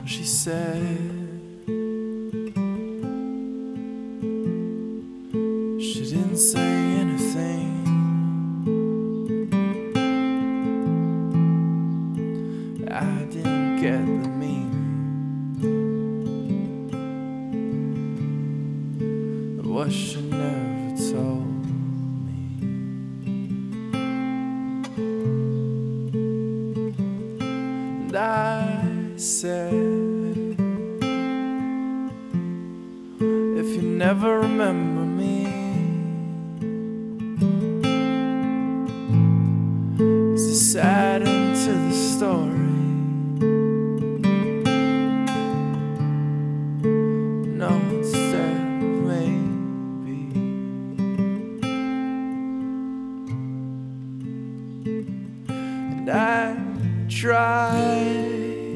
she said. She didn't say anything. I didn't get the meaning of what she never told me. And I said, if you never remember me, it's a sad end to the story. No, instead of maybe. And I tried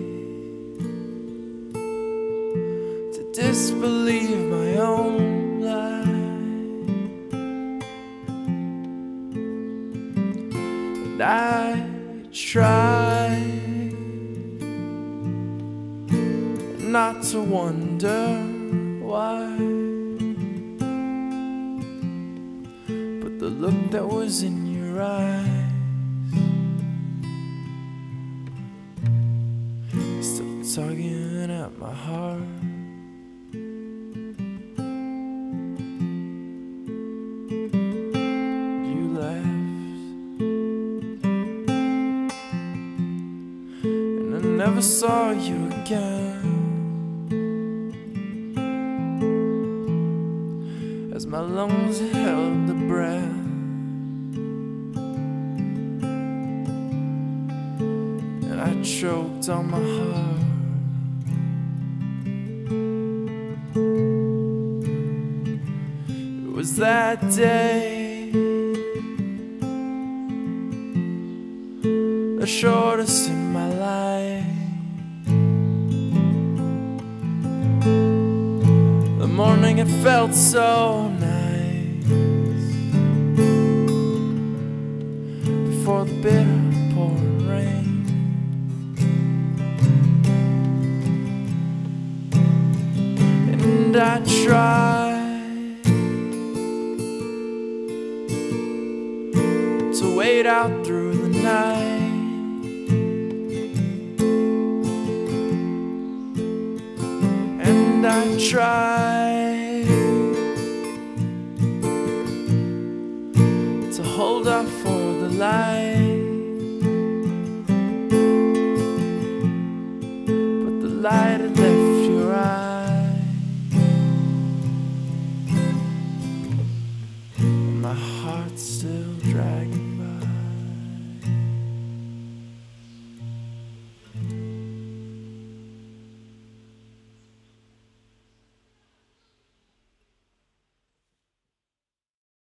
to disbelieve my own lie, and I tried not to wonder why, but the look that was in your eyes is still tugging at my heart. You left, and I never saw you again. As my lungs held the breath, and I choked on my heart. It was that day, the shortest in my life. The morning it felt so nice before the bitter pouring rain. And I tried to wait out through the night, and I tried to hold out for the light, but the light had left your eye, and my heart's still dragging by.